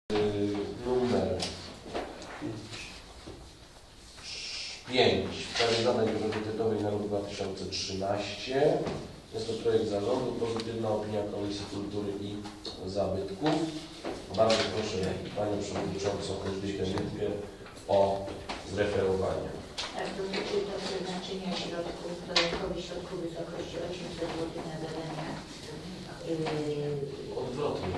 numer 5 w sprawie zadań priorytetowych na rok 2013. Jest to projekt zarządu, pozytywna opinia Komisji Kultury i Zabytków. Bardzo proszę Panią Przewodniczącą Elżbietę Nytkę o zreferowanie. Tak, dotyczy to przeznaczenia środków, dodatkowych środków w wysokości 800 zł na zadania. Odwrotnie.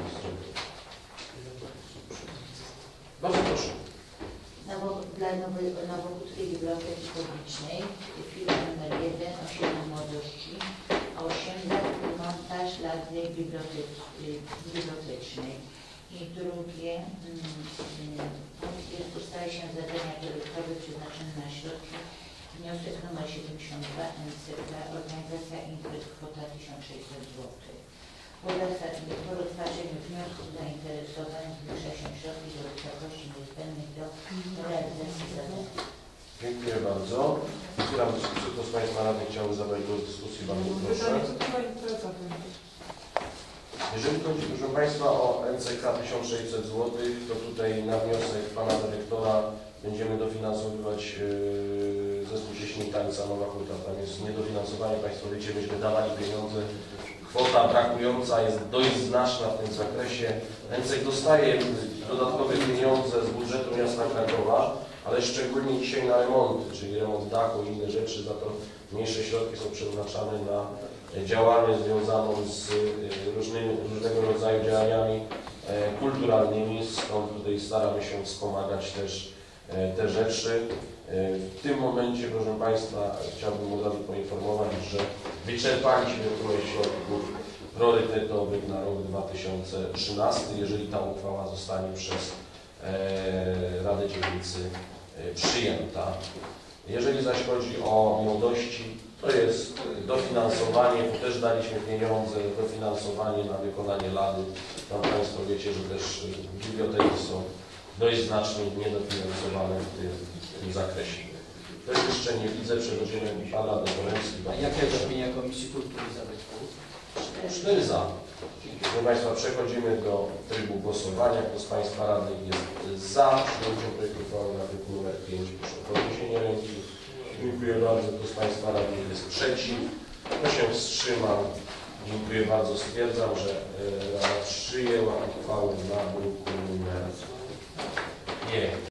Bardzo proszę. Dla Nowochódzkiej Biblioteki Publicznej chwila numer 1, osiedle Młodości, 8 lat montaż ladnej bibliotecznej. I drugie, ustala się zadania projektowe przeznaczone na środki. Wniosek numer 72 NCK, organizacja imprez, kwota 1600 zł. Po rozpatrzeniu wniosku zainteresowanych zwiększa się środki do wysokości niezbędnych do realizacji zadań. Dziękuję bardzo. Otwieram dyskusję. Kto z Państwa radnych chciałby zabrać głos w dyskusji? Bardzo proszę. Jeżeli chodzi, proszę Państwa, o NCK 1600 zł, to tutaj na wniosek Pana Dyrektora będziemy dofinansowywać zespół Cieśnik Tańca Nowa Huta. Tam jest niedofinansowanie, Państwo wiecie, myśmy dawali pieniądze. Kwota brakująca jest dość znaczna w tym zakresie. NCK dostaje dodatkowe pieniądze z budżetu miasta Krakowa, ale szczególnie dzisiaj na remonty, czyli remont dachu i inne rzeczy, za to mniejsze środki są przeznaczane na działalność związaną z różnego rodzaju działaniami kulturalnymi, stąd tutaj staramy się wspomagać też te rzeczy. W tym momencie, proszę Państwa, chciałbym od razu poinformować, że wyczerpaliśmy trochę środków priorytetowych na rok 2013, jeżeli ta uchwała zostanie przez Radę Dzielnicy przyjęta. Jeżeli zaś chodzi o Młodości, to jest dofinansowanie, tu też daliśmy pieniądze, dofinansowanie na wykonanie lady. Tam Państwo wiecie, że też biblioteki są dość znacznie niedofinansowane w tym zakresie. Też jeszcze nie widzę, przechodzimy Pana do Koremski. A jaka jest opinia Komisji Kultury i Zabytków? 4 za. Proszę Państwa, przechodzimy do trybu głosowania. Kto z Państwa radnych jest za przyjęciem projektu uchwały na artykuł nr 5? Proszę o podniesienie ręki. Dziękuję bardzo. Kto z Państwa radnych jest przeciw? Kto się wstrzymał? Dziękuję bardzo. Stwierdzam, że Rada przyjęła uchwałę na druku nr 5.